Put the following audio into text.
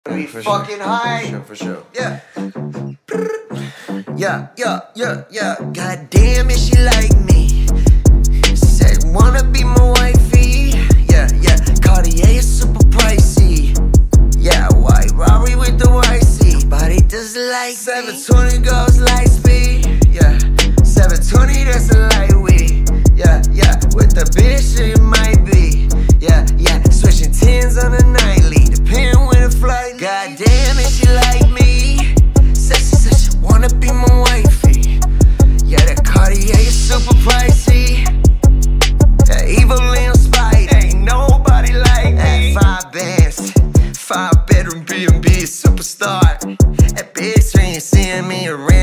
Be fucking high. For sure. Yeah. Yeah. God damn it, she like me. Said wanna be my wifey. Yeah. Cartier is super pricey. Yeah, white Rari with the white seat. Body does like 720 goes light speed. Yeah, 720 that's a lightweight. Yeah. With the bitch it might be. Yeah. Switching tens on a nightly. Depending when the flight. God damn it, she like me. Said she wanna be my wifey. Yeah, that Cartier is super pricey. That evil little spite, ain't nobody like me. 5 bands, 5 bedroom B&B, superstar. That bitch ain't seeing me around.